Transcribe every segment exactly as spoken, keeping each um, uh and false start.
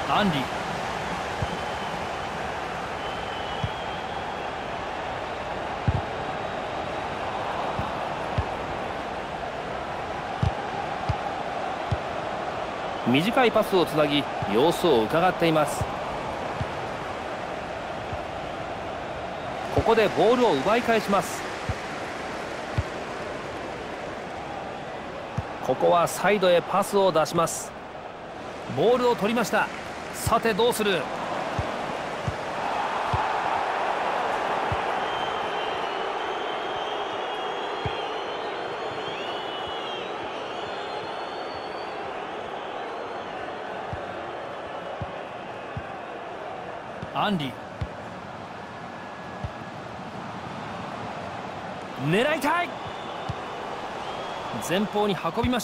アンリ。短いパスをつなぎ様子を伺っています。ここでボールを奪い返します。ここはサイドへパスを出します。ボールを取りました。さてどうする。アンリ。狙いたい。前方に運びました。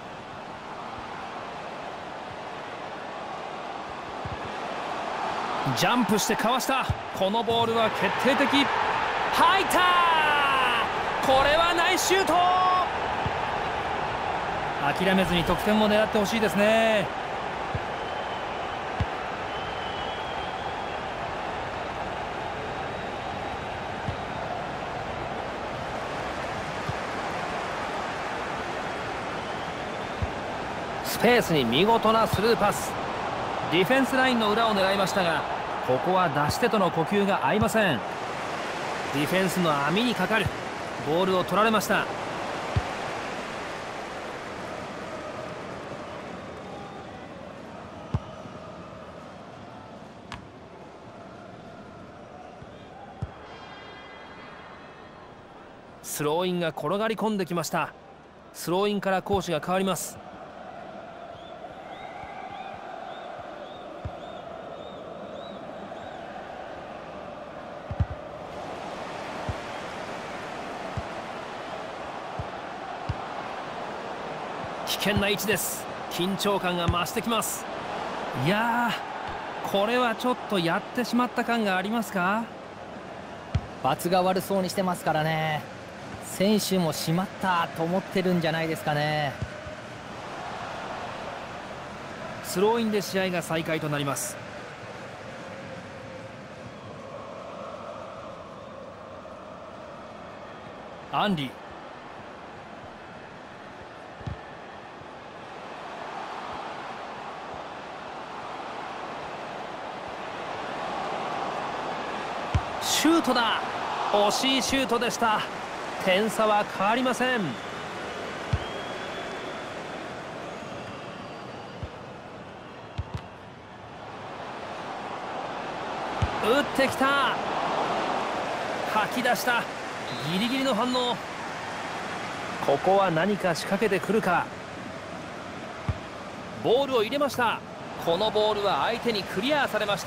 ジャンプしてかわした。このボールは決定的。入った。これはナイスシュート。諦めずに得点も狙ってほしいですね。スペースに見事なスルーパス。ディフェンスラインの裏を狙いましたが、ここは出し手との呼吸が合いません。ディフェンスの網にかかる。ボールを取られました。スローインが転がり込んできました。スローインから攻守が変わります。危険な位置です。緊張感が増してきます。いやー、これはちょっとやってしまった感がありますか。 罰が悪そうにしてますからね。選手もしまったと思ってるんじゃないですかね。 スローインで試合が再開となります。アンリ。シュートだ。惜しいシュートでした。点差は変わりません。打ってきた。吐き出した。ギリギリの反応。ここは何か仕掛けてくるか。ボールを入れました。このボールは相手にクリアされました。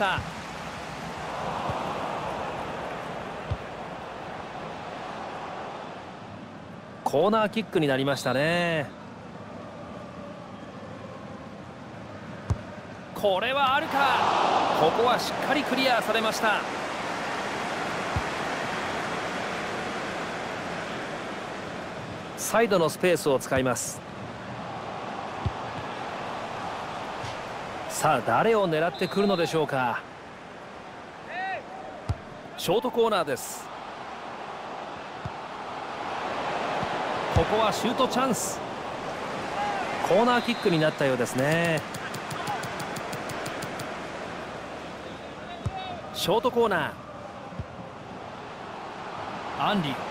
コーナーキックになりましたね。これはあるか。ここはしっかりクリアされました。サイドのスペースを使います。さあ誰を狙ってくるのでしょうか。ショートコーナーです。ここはシュートチャンス。コーナーキックになったようですね。ショートコーナー。アンリ。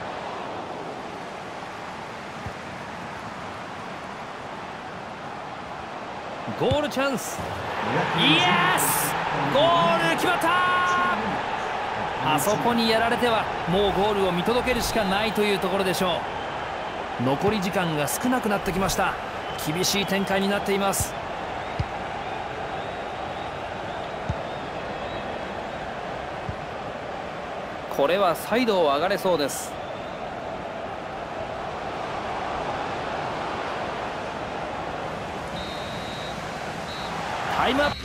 ゴールチャンス。イエス。ゴール決まった。あそこにやられてはもうゴールを見届けるしかないというところでしょう。残り時間が少なくなってきました。厳しい展開になっています。これはサイドを上がれそうです。タイムアップ。